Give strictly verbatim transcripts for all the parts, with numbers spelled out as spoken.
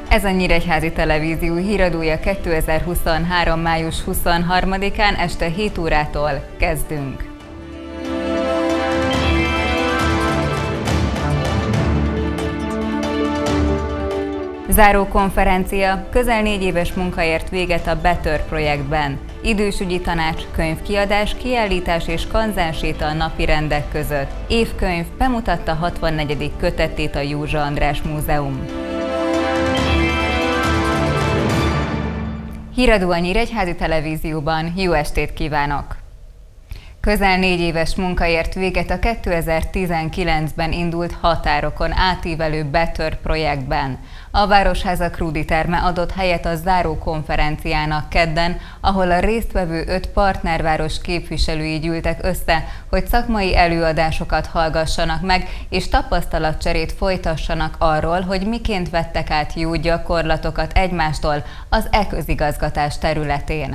Ez a Nyíregyházi Televízió híradója kétezer-huszonhárom. május huszonharmadikán este hét órától kezdünk. Záró konferencia, közel négy éves munka ért véget a Better projektben. Idősügyi tanács, könyvkiadás, kiállítás és kanzenséta a napi rendek között. Évkönyv bemutatta hatvannegyedik kötetét a Józsa András Múzeum. Híradó a Nyíregyházi Televízióban, jó estét kívánok! Közel négy éves munka ért véget a kétezer-tizenkilencben indult határokon átívelő Better projektben. A Városháza Krúdi terme adott helyet a záró konferenciának kedden, ahol a résztvevő öt partnerváros képviselői gyűltek össze, hogy szakmai előadásokat hallgassanak meg, és tapasztalatcserét folytassanak arról, hogy miként vettek át jó gyakorlatokat egymástól az e-közigazgatás területén.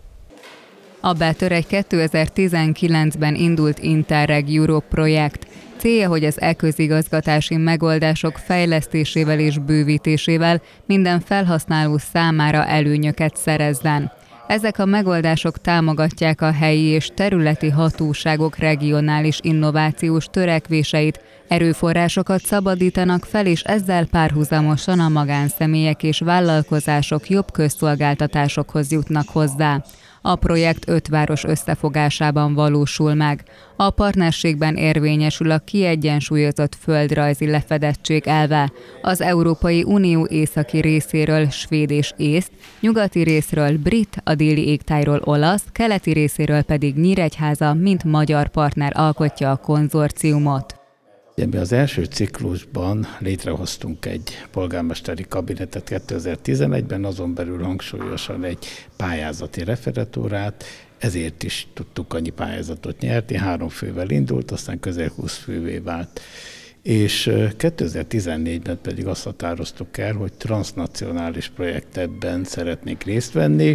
A Better egy kétezer-tizenkilencben indult Interreg Europe projekt. Célja, hogy az e-közigazgatási megoldások fejlesztésével és bővítésével minden felhasználó számára előnyöket szerezzen. Ezek a megoldások támogatják a helyi és területi hatóságok regionális innovációs törekvéseit, erőforrásokat szabadítanak fel, és ezzel párhuzamosan a magánszemélyek és vállalkozások jobb közszolgáltatásokhoz jutnak hozzá. A projekt öt város összefogásában valósul meg. A partnerségben érvényesül a kiegyensúlyozott földrajzi lefedettség elve. Az Európai Unió északi részéről svéd és észt, nyugati részről brit, a déli égtájról olasz, keleti részéről pedig Nyíregyháza, mint magyar partner alkotja a konzorciumot. Ebben az első ciklusban létrehoztunk egy polgármesteri kabinetet kétezer-tizenegyben, azon belül hangsúlyosan egy pályázati referatúrát, ezért is tudtuk annyi pályázatot nyerni, három fővel indult, aztán közel húsz fővé vált. És kétezer-tizennégyben pedig azt határoztuk el, hogy transznacionális projektben szeretnénk részt venni,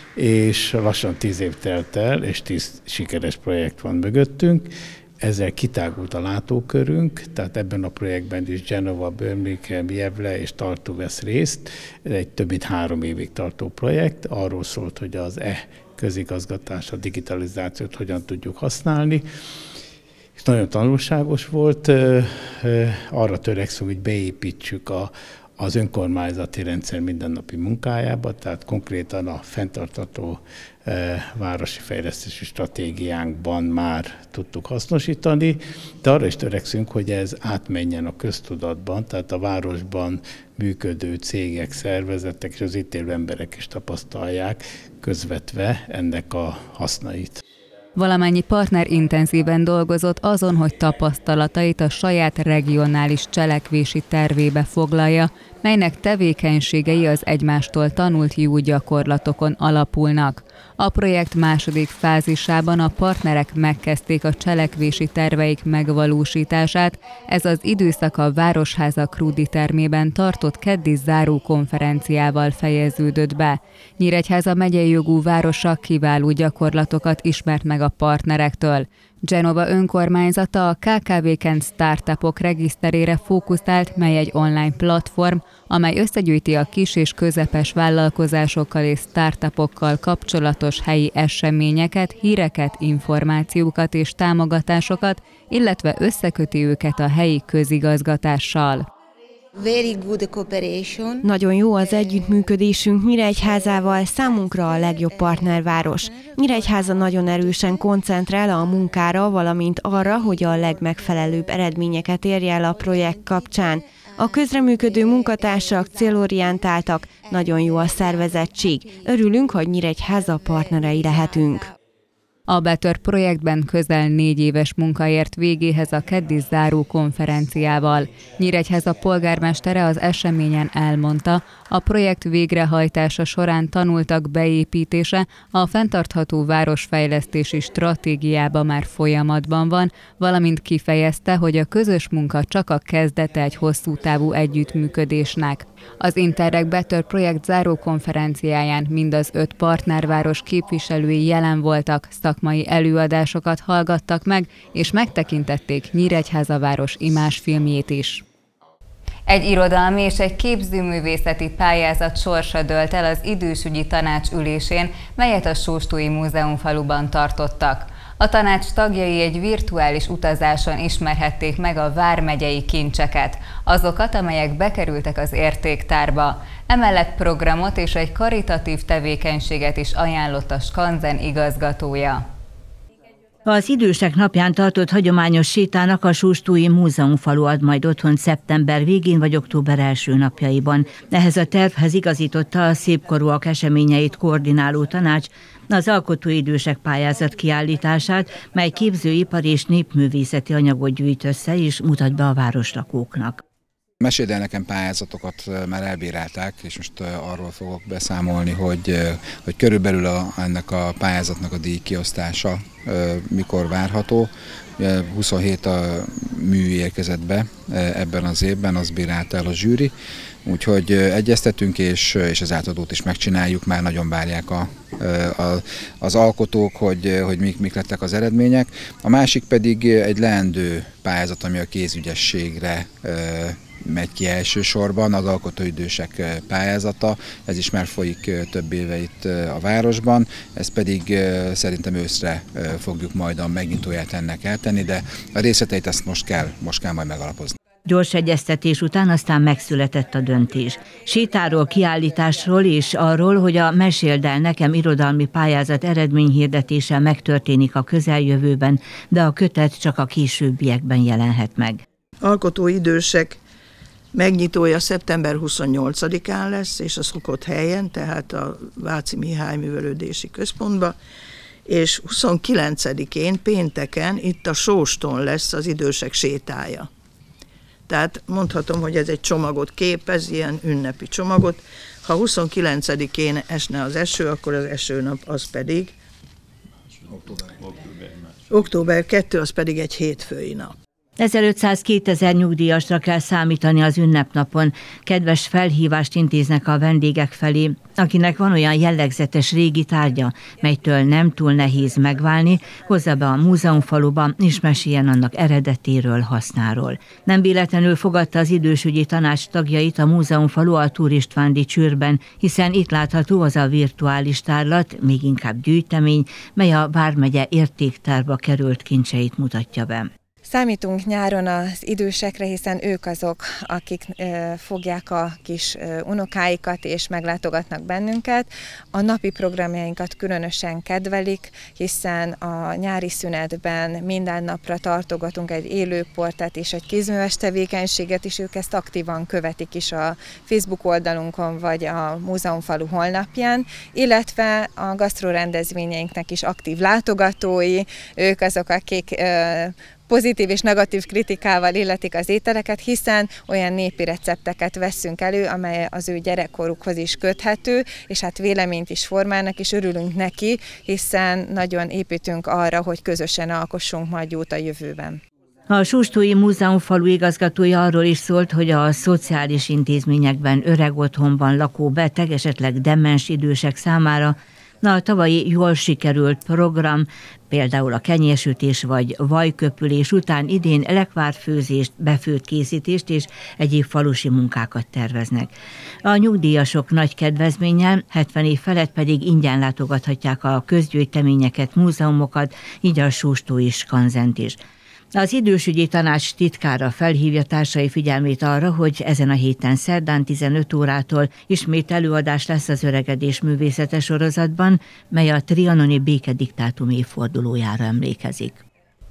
és lassan tíz év telt el, és tíz sikeres projekt van mögöttünk. Ezzel kitágult a látókörünk, tehát ebben a projektben is Genova, Birmingham, Gävle és Tartu vesz részt. Ez egy több mint három évig tartó projekt. Arról szólt, hogy az e-közigazgatás, a digitalizációt hogyan tudjuk használni. És nagyon tanulságos volt. Arra törekszünk, hogy beépítsük a az önkormányzati rendszer mindennapi munkájába, tehát konkrétan a fenntartható e, városi fejlesztési stratégiánkban már tudtuk hasznosítani, de arra is törekszünk, hogy ez átmenjen a köztudatban, tehát a városban működő cégek, szervezetek és az itt élő emberek is tapasztalják közvetve ennek a hasznait. Valamennyi partner intenzíven dolgozott azon, hogy tapasztalatait a saját regionális cselekvési tervébe foglalja, melynek tevékenységei az egymástól tanult jó gyakorlatokon alapulnak. A projekt második fázisában a partnerek megkezdték a cselekvési terveik megvalósítását, ez az időszak a Városháza Krúdi termében tartott keddi záró konferenciával fejeződött be. Nyíregyháza megyei jogú városa kiváló gyakorlatokat ismert meg a partnerektől. Genova önkormányzata a ká ká vé-ken startupok regiszterére fókuszált, mely egy online platform, amely összegyűjti a kis és közepes vállalkozásokkal és startupokkal kapcsolatos helyi eseményeket, híreket, információkat és támogatásokat, illetve összeköti őket a helyi közigazgatással. Very good cooperation. Nagyon jó az együttműködésünk Nyíregyházával, számunkra a legjobb partnerváros. Nyíregyháza nagyon erősen koncentrál a munkára, valamint arra, hogy a legmegfelelőbb eredményeket érje el a projekt kapcsán. A közreműködő munkatársak célorientáltak, nagyon jó a szervezettség. Örülünk, hogy Nyíregyháza partnerei lehetünk. A Better projektben közel négy éves munka ért végéhez a keddi záró konferenciával. Nyíregyháza polgármestere az eseményen elmondta, a projekt végrehajtása során tanultak beépítése a fenntartható városfejlesztési stratégiába már folyamatban van, valamint kifejezte, hogy a közös munka csak a kezdete egy hosszú távú együttműködésnek. Az Interreg Better projekt záró konferenciáján mind az öt partnerváros képviselői jelen voltak, szakmai előadásokat hallgattak meg, és megtekintették Nyíregyháza város imázsfilmjét is. Egy irodalmi és egy képzőművészeti pályázat sorsa dőlt el az idősügyi tanács ülésén, melyet a Sóstói Múzeumfaluban tartottak. A tanács tagjai egy virtuális utazáson ismerhették meg a vármegyei kincseket, azokat, amelyek bekerültek az értéktárba. Emellett programot és egy karitatív tevékenységet is ajánlott a Skanzen igazgatója. Az idősek napján tartott hagyományos sétának a Sóstói Múzeumfalu ad majd otthont szeptember végén vagy október első napjaiban. Ehhez a tervhez igazította a szépkorúak eseményeit koordináló tanács az Alkotó Idősek pályázat kiállítását, mely képzőipar és népművészeti anyagot gyűjt össze és mutat be a városlakóknak. Meséld el nekem pályázatokat már elbírálták, és most arról fogok beszámolni, hogy, hogy körülbelül a, ennek a pályázatnak a díjkiosztása mikor várható. huszonhét a mű érkezett be ebben az évben, az bírálta el a zsűri, úgyhogy egyeztetünk, és, és az átadót is megcsináljuk, már nagyon várják a, a, az alkotók, hogy, hogy mik, mik lettek az eredmények. A másik pedig egy leendő pályázat, ami a kézügyességre megy ki elsősorban, az alkotóidősek pályázata, ez is már folyik több éve itt a városban, ezt pedig szerintem őszre fogjuk majd a megnyitóját ennek eltenni, de a részleteit ezt most kell, most kell majd megalapozni. Gyors egyeztetés után aztán megszületett a döntés. Sétáról, kiállításról és arról, hogy a Meséld el nekem irodalmi pályázat eredményhirdetése megtörténik a közeljövőben, de a kötet csak a későbbiekben jelenhet meg. Alkotóidősek megnyitója szeptember huszonnyolcadikán lesz, és a szokott helyen, tehát a Váci Mihály Művelődési Központban, és huszonkilencedikén pénteken itt a Sóstón lesz az idősek sétája. Tehát mondhatom, hogy ez egy csomagot képez, ilyen ünnepi csomagot. Ha huszonkilencedikén esne az eső, akkor az esőnap az pedig október kettő, az pedig egy hétfői nap. ezerötszázkétezer nyugdíjasra kell számítani az ünnepnapon. Kedves felhívást intéznek a vendégek felé, akinek van olyan jellegzetes régi tárgya, melytől nem túl nehéz megválni, hozza be a múzeumfaluba, és meséljen annak eredetéről, hasznáról. Nem véletlenül fogadta az idősügyi tanács tagjait a múzeumfalu a Túr Istvándi Csőrben, hiszen itt látható az a virtuális tárlat, még inkább gyűjtemény, mely a vármegye értéktárba került kincseit mutatja be. Számítunk nyáron az idősekre, hiszen ők azok, akik fogják a kis unokáikat és meglátogatnak bennünket. A napi programjainkat különösen kedvelik, hiszen a nyári szünetben minden napra tartogatunk egy élőportát és egy kézműves tevékenységet, és ők ezt aktívan követik is a Facebook oldalunkon vagy a Múzeumfalu honlapján, illetve a gasztrorendezvényeinknek is aktív látogatói, ők azok, akik pozitív és negatív kritikával illetik az ételeket, hiszen olyan népi recepteket veszünk elő, amely az ő gyerekkorukhoz is köthető, és hát véleményt is formálnak, és örülünk neki, hiszen nagyon építünk arra, hogy közösen alkossunk majd jót a jövőben. A Sóstói Múzeumfalu igazgatója arról is szólt, hogy a szociális intézményekben, öreg otthonban lakó beteg, esetleg demens idősek számára Na, a tavalyi jól sikerült program, például a kenyérsütés vagy vajköpülés után idén lekvárfőzést, befőtt készítést és egyéb falusi munkákat terveznek. A nyugdíjasok nagy kedvezménnyel, hetven év felett pedig ingyen látogathatják a közgyűjteményeket, múzeumokat, így a Sóstói Skanzent is. Az idősügyi tanács titkára felhívja társai figyelmét arra, hogy ezen a héten szerdán tizenöt órától ismét előadás lesz az Öregedés művészete sorozatban, mely a trianoni békediktátum évfordulójára emlékezik.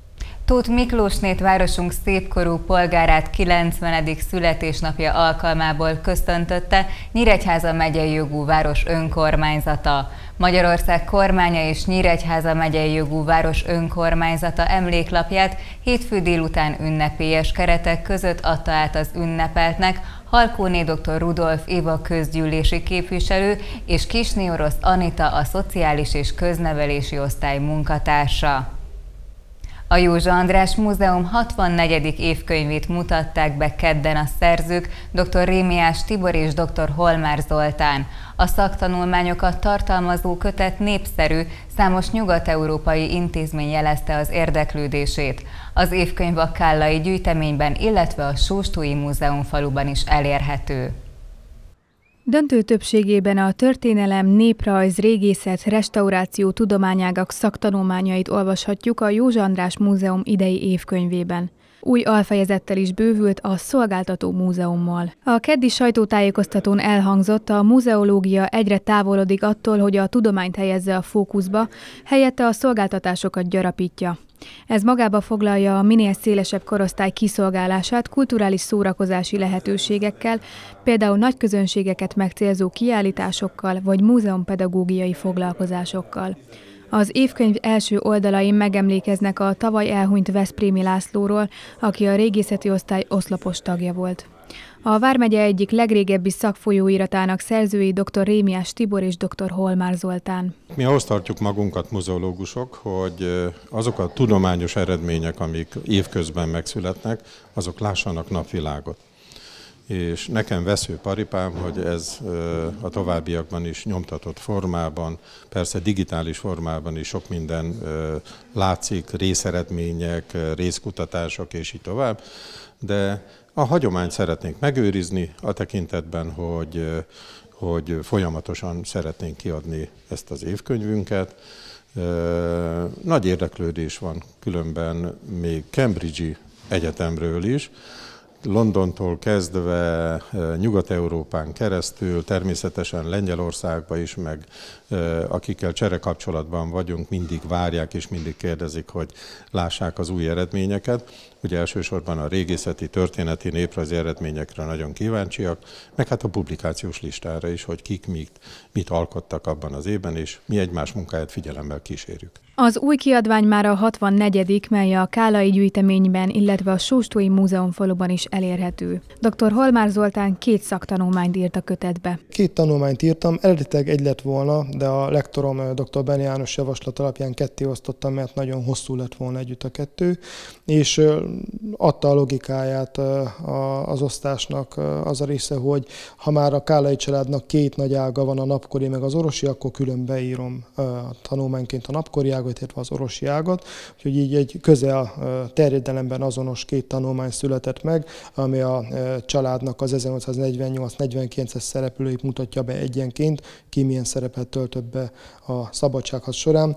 Tóth Miklósnét városunk szépkorú polgárát kilencvenedik születésnapja alkalmából köszöntötte Nyíregyháza megyei jogú város önkormányzata. Magyarország kormánya és Nyíregyháza megyei jogú város önkormányzata emléklapját hétfő délután ünnepélyes keretek között adta át az ünnepeltnek Halkóné dr. Rudolf Éva közgyűlési képviselő és Kisné Orosz Anita, a szociális és köznevelési osztály munkatársa. A Józsa András Múzeum hatvannegyedik évkönyvét mutatták be kedden a szerzők, dr. Rémiás Tibor és dr. Holmár Zoltán. A szaktanulmányokat tartalmazó kötet népszerű, számos nyugat-európai intézmény jelezte az érdeklődését. Az évkönyv a kállai gyűjteményben, illetve a Sóstói Múzeumfaluban is elérhető. Döntő többségében a történelem, néprajz, régészet, restauráció tudományágak szaktanulmányait olvashatjuk a Józsa András Múzeum idei évkönyvében. Új alfejezettel is bővült a Szolgáltató Múzeummal. A keddi sajtótájékoztatón elhangzott, a muzeológia egyre távolodik attól, hogy a tudományt helyezze a fókuszba, helyette a szolgáltatásokat gyarapítja. Ez magába foglalja a minél szélesebb korosztály kiszolgálását kulturális szórakozási lehetőségekkel, például nagy közönségeket megcélzó kiállításokkal vagy múzeumpedagógiai foglalkozásokkal. Az évkönyv első oldalain megemlékeznek a tavaly elhunyt Veszprémi Lászlóról, aki a régészeti osztály oszlopos tagja volt. A vármegye egyik legrégebbi szakfolyóiratának szerzői dr. Rémiás Tibor és dr. Holmár Zoltán. Mi ahhoz tartjuk magunkat, muzeológusok, hogy azok a tudományos eredmények, amik évközben megszületnek, azok lássanak napvilágot. És nekem vesző paripám, hogy ez a továbbiakban is nyomtatott formában, persze digitális formában is sok minden látszik, részeredmények, részkutatások és így tovább, de a hagyományt szeretnénk megőrizni a tekintetben, hogy, hogy folyamatosan szeretnénk kiadni ezt az évkönyvünket. Nagy érdeklődés van különben még Cambridge-i egyetemről is, Londontól kezdve Nyugat-Európán keresztül, természetesen Lengyelországba is, meg akikkel cserekapcsolatban vagyunk, mindig várják és mindig kérdezik, hogy lássák az új eredményeket. Ugye elsősorban a régészeti, történeti, néprajzi eredményekre nagyon kíváncsiak, meg hát a publikációs listára is, hogy kik mit, mit alkottak abban az évben, és mi egymás munkáját figyelemmel kísérjük. Az új kiadvány már a hatvannegyedik, mely a kállai gyűjteményben, illetve a Sóstói Múzeumfaluban is elérhető. dr. Holmár Zoltán két szaktanulmányt írt a kötetbe. Két tanulmányt írtam, eredetileg egy lett volna, de a lektorom dr. Benni János javaslat alapján ketté osztottam, mert nagyon hosszú lett volna együtt a kettő, és adta a logikáját az osztásnak az a része, hogy ha már a kállai családnak két nagy ága van, a napkori meg az orosi, akkor külön beírom a tanulmányként a napkori ágat, illetve az orosi ágat, úgyhogy így egy közel terjedelemben azonos két tanulmány született meg, ami a családnak az ezernyolcszáznegyvennyolc negyvenkilences szereplőit mutatja be egyenként, ki milyen szerepet töltött be a szabadságharc során.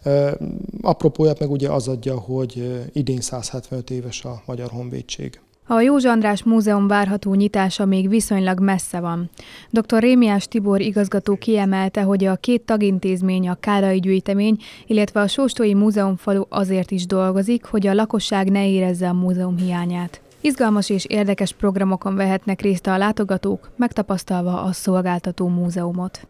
Apropóját meg ugye az adja, hogy idén száz hetvenöt éves a Magyar Honvédség. A Józsa András Múzeum várható nyitása még viszonylag messze van. dr. Rémiás Tibor igazgató kiemelte, hogy a két tagintézmény, a kállai gyűjtemény, illetve a Sóstói Múzeumfalu azért is dolgozik, hogy a lakosság ne érezze a múzeum hiányát. Izgalmas és érdekes programokon vehetnek részt a látogatók, megtapasztalva a Szolgáltató Múzeumot.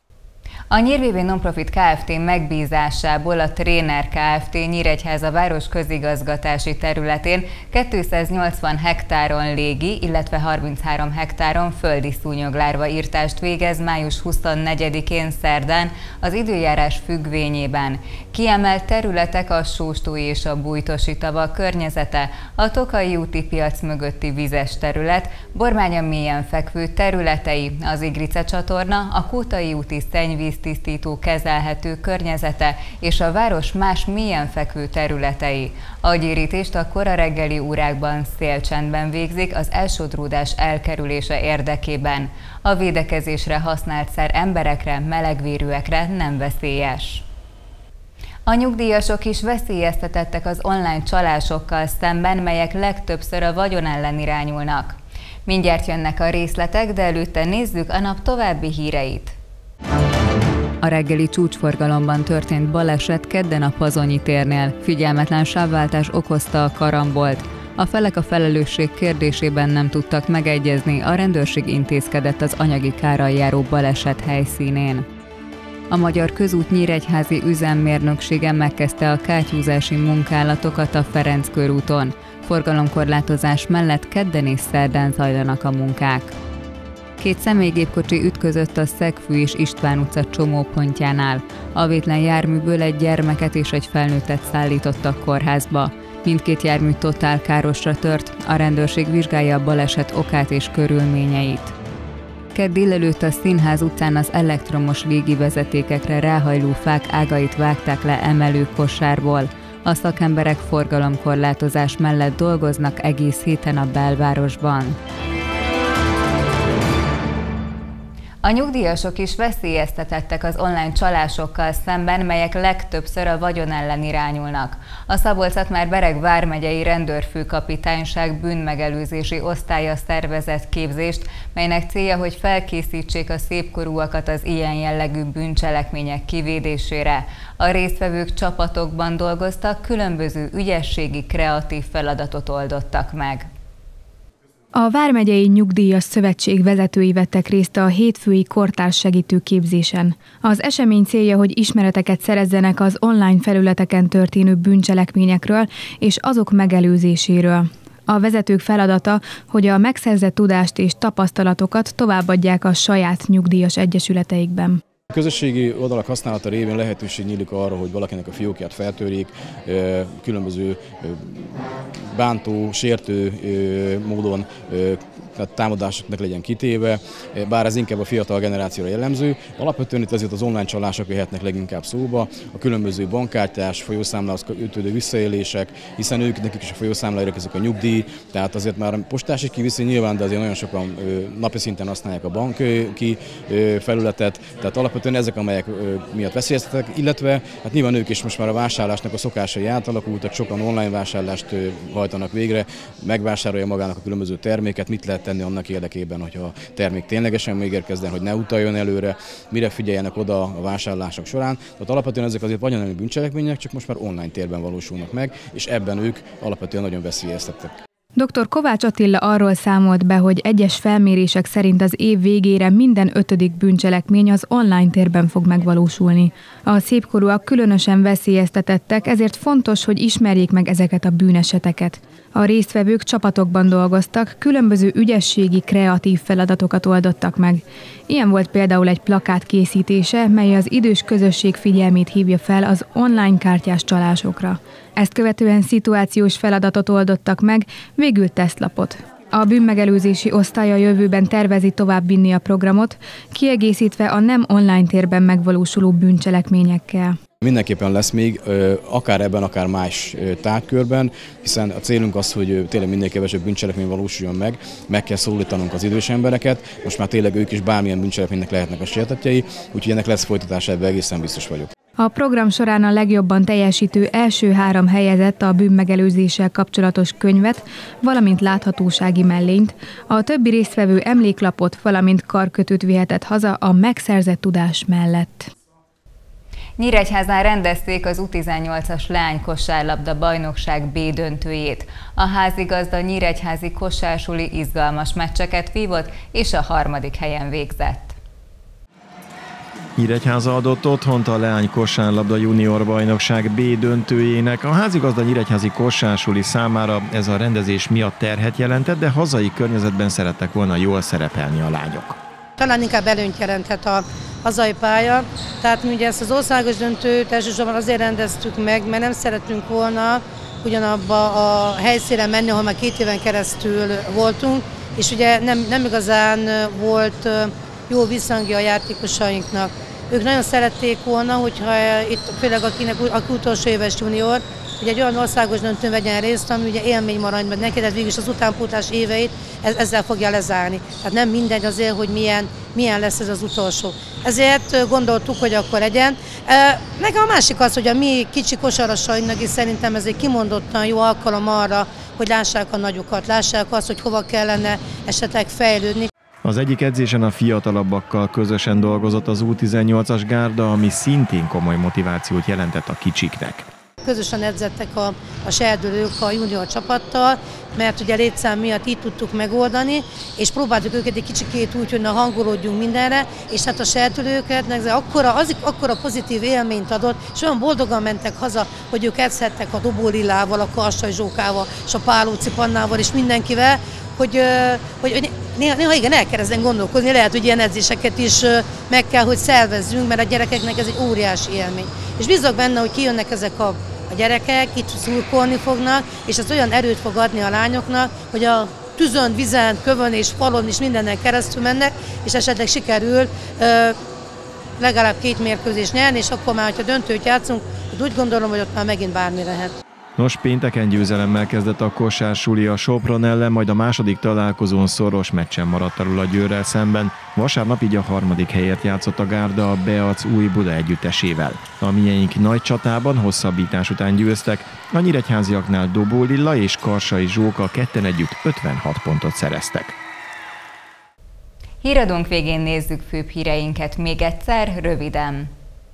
A Nyír-vé vé Nonprofit Kft. Megbízásából a Tréner Kft. Nyíregyháza város közigazgatási területén kétszáznyolcvan hektáron légi, illetve harminchárom hektáron földi szúnyoglárva írtást végez május huszonnegyedikén szerdán az időjárás függvényében. Kiemelt területek a Sóstói és a Bújtosi tavak környezete, a Tokai úti piac mögötti vizes terület, Bormánya mélyen fekvő területei, az Igrice csatorna, a Kótai úti szennyvíztisztító kezelhető környezete és a város más mélyen fekvő területei. A gyérítést a kora reggeli órákban szélcsendben végzik az elsodródás elkerülése érdekében. A védekezésre használt szer emberekre, melegvérűekre nem veszélyes. A nyugdíjasok is veszélyeztetettek az online csalásokkal szemben, melyek legtöbbször a vagyon ellen irányulnak. Mindjárt jönnek a részletek, de előtte nézzük a nap további híreit. A reggeli csúcsforgalomban történt baleset kedden a Pazonyi térnél. Figyelmetlen sávváltás okozta a karambolt. A felek a felelősség kérdésében nem tudtak megegyezni, a rendőrség intézkedett az anyagi kárral járó baleset helyszínén. A Magyar Közút Nyíregyházi üzemmérnöksége megkezdte a kátyúzási munkálatokat a Ferenc körúton. Forgalomkorlátozás mellett kedden és szerdán zajlanak a munkák. Két személygépkocsi ütközött a Szegfű és István utca csomópontjánál. A vétlen járműből egy gyermeket és egy felnőttet szállítottak kórházba. Mindkét jármű totál károsra tört, a rendőrség vizsgálja a baleset okát és körülményeit. Kedd délelőtt a Színház utcán az elektromos légivezetékekre ráhajló fák ágait vágták le emelő kosárból. A szakemberek forgalomkorlátozás mellett dolgoznak egész héten a belvárosban. A nyugdíjasok is veszélyeztetettek az online csalásokkal szemben, melyek legtöbbször a vagyon ellen irányulnak. A Szabolcs-Szatmár-Bereg vármegyei rendőrfőkapitányság bűnmegelőzési osztálya szervezett képzést, melynek célja, hogy felkészítsék a szépkorúakat az ilyen jellegű bűncselekmények kivédésére. A résztvevők csapatokban dolgoztak, különböző ügyességi, kreatív feladatot oldottak meg. A Vármegyei Nyugdíjas Szövetség vezetői vettek részt a hétfői kortárs segítő képzésen. Az esemény célja, hogy ismereteket szerezzenek az online felületeken történő bűncselekményekről és azok megelőzéséről. A vezetők feladata, hogy a megszerzett tudást és tapasztalatokat továbbadják a saját nyugdíjas egyesületeikben. A közösségi oldalak használata révén lehetőség nyílik arra, hogy valakinek a fiókját feltörjék, különböző bántó, sértő módon támadásoknak legyen kitéve, bár ez inkább a fiatal generációra jellemző. Alapvetően itt azért az online csalások jöhetnek leginkább szóba, a különböző bankkártyás, folyószámlához kötődő visszaélések, hiszen ők nekik is a folyószámlára ezek a nyugdíj, tehát azért már postásig kiviszi nyilván, de azért nagyon sokan napi szinten használják a banki felületet, tehát alapvetően ezek, amelyek miatt veszélyeztetek, illetve hát nyilván ők is most már a vásárlásnak a szokásai átalakultak, sokan online vásárlást hajtanak végre, megvásárolja magának a különböző terméket, mit lehet tenni annak érdekében, hogy a termék ténylegesen megérkezzen, hogy ne utaljon előre, mire figyeljenek oda a vásárlások során. Tehát alapvetően ezek azért vagyonelmi bűncselekmények, csak most már online térben valósulnak meg, és ebben ők alapvetően nagyon veszélyeztettek. doktor Kovács Attila arról számolt be, hogy egyes felmérések szerint az év végére minden ötödik bűncselekmény az online térben fog megvalósulni. A szépkorúak különösen veszélyeztetettek, ezért fontos, hogy ismerjék meg ezeket a bűneseteket. A résztvevők csapatokban dolgoztak, különböző ügyességi, kreatív feladatokat oldottak meg. Ilyen volt például egy plakát készítése, mely az idős közösség figyelmét hívja fel az online kártyás csalásokra. Ezt követően szituációs feladatot oldottak meg, végül tesztlapot. A bűnmegelőzési osztály a jövőben tervezi továbbvinni a programot, kiegészítve a nem online térben megvalósuló bűncselekményekkel. Mindenképpen lesz még, akár ebben, akár más tárgykörben, hiszen a célunk az, hogy tényleg minél kevesebb bűncselekmény valósuljon meg, meg kell szólítanunk az idős embereket, most már tényleg ők is bármilyen bűncselekménynek lehetnek a sértettjei, úgyhogy ennek lesz folytatása, ebben egészen biztos vagyok. A program során a legjobban teljesítő első három helyezett a bűnmegelőzéssel kapcsolatos könyvet, valamint láthatósági mellényt, a többi résztvevő emléklapot, valamint karkötőt vihetett haza a megszerzett tudás mellett. Nyíregyházán rendezték az U tizennyolcas leánykosárlabda bajnokság B döntőjét. A házigazda nyíregyházi kosársuli izgalmas meccseket vívott, és a harmadik helyen végzett. Nyíregyháza adott otthont a leány kosárlabda junior bajnokság B döntőjének. A házigazda nyíregyházi kosársuli számára ez a rendezés miatt terhet jelentett, de hazai környezetben szerettek volna jól szerepelni a lányok. Talán inkább előnyt jelenthet a hazai pálya, tehát mi ugye ezt az országos döntőt elsősorban azért rendeztük meg, mert nem szerettünk volna ugyanabba a helyszínre menni, ahol már két éven keresztül voltunk, és ugye nem, nem igazán volt jó visszhangja a játékosainknak. Ők nagyon szerették volna, hogyha itt főleg akinek aki utolsó éves junior, hogy egy olyan országos döntőn vegyen részt, ami ugye élmény marad meg neki, tehát végülis az utánpótlás éveit ezzel fogja lezárni. Tehát nem mindegy azért, hogy milyen, milyen lesz ez az utolsó. Ezért gondoltuk, hogy akkor legyen. Nekem a másik az, hogy a mi kicsi kosarasainknak is szerintem ez egy kimondottan jó alkalom arra, hogy lássák a nagyokat, lássák azt, hogy hova kellene esetleg fejlődni. Az egyik edzésen a fiatalabbakkal közösen dolgozott az U tizennyolcas gárda, ami szintén komoly motivációt jelentett a kicsiknek. Közösen edzettek a, a serdülők a junior csapattal, mert ugye létszám miatt így tudtuk megoldani, és próbáltuk őket egy kicsikét úgy, hogy na hangolódjunk mindenre, és hát a serdülőket akkora, az, akkora pozitív élményt adott, és olyan boldogan mentek haza, hogy ők edzhettek a Dobó Lillával, a Karsai Zsókával, és a Pálóci Pannával, és mindenkivel, hogy, hogy, hogy néha, néha igen, el kell ezen gondolkozni, lehet, hogy ilyen edzéseket is meg kell, hogy szervezzünk, mert a gyerekeknek ez egy óriási élmény. És bízok benne, hogy kijönnek ezek a, a gyerekek, itt szurkolni fognak, és ez olyan erőt fog adni a lányoknak, hogy a tüzön, vizen, kövön és falon is mindennel keresztül mennek, és esetleg sikerül ö, legalább két mérkőzést nyerni, és akkor már, hogyha döntőt játszunk, úgy gondolom, hogy ott már megint bármi lehet. Nos, pénteken győzelemmel kezdett a kosársuli a Sopron ellen, majd a második találkozón szoros meccsen maradt alul a Győrrel szemben. Vasárnap így a harmadik helyért játszott a Gárda a Beac Új Buda együttesével. A mieink nagy csatában hosszabbítás után győztek, a nyíregyháziaknál Dobó Lilla és Karsai Zsóka ketten együtt ötvenhat pontot szereztek. Híradónk végén nézzük főbb híreinket még egyszer, röviden.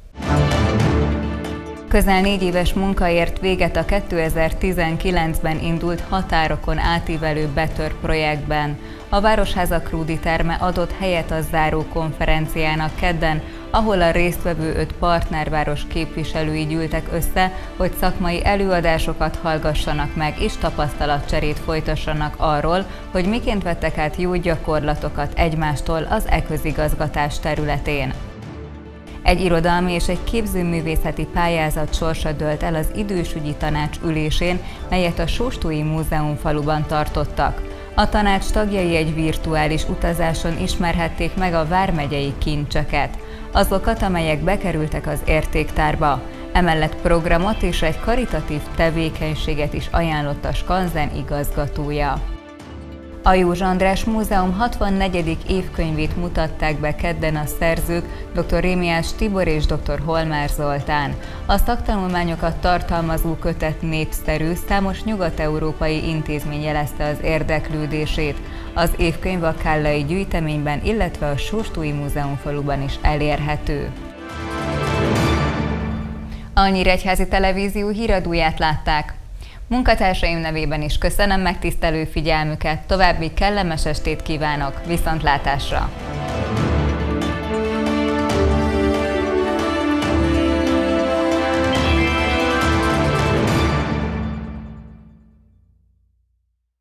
Közel négy éves munka ért véget a kétezer-tizenkilencben indult határokon átívelő Betör projektben. A Városháza Krúdi terme adott helyet a záró konferenciának kedden, ahol a résztvevő öt partnerváros képviselői gyűltek össze, hogy szakmai előadásokat hallgassanak meg és tapasztalatcserét folytassanak arról, hogy miként vettek át jó gyakorlatokat egymástól az e-közigazgatás területén. Egy irodalmi és egy képzőművészeti pályázat sorsa dőlt el az idősügyi tanács ülésén, melyet a Sóstói Múzeumfaluban tartottak. A tanács tagjai egy virtuális utazáson ismerhették meg a vármegyei kincseket, azokat, amelyek bekerültek az értéktárba. Emellett programot és egy karitatív tevékenységet is ajánlott a skanzen igazgatója. A József András Múzeum hatvannegyedik évkönyvét mutatták be kedden a szerzők, dr. Rémiás Tibor és dr. Holmár Zoltán. A szaktanulmányokat tartalmazó kötet népszerű, számos nyugat-európai intézmény jelezte az érdeklődését. Az évkönyv a kállai gyűjteményben, illetve a Sóstói Múzeumfaluban is elérhető. A Nyíregyházi Televízió híradóját látták. Munkatársaim nevében is köszönöm megtisztelő figyelmüket, további kellemes estét kívánok, viszontlátásra!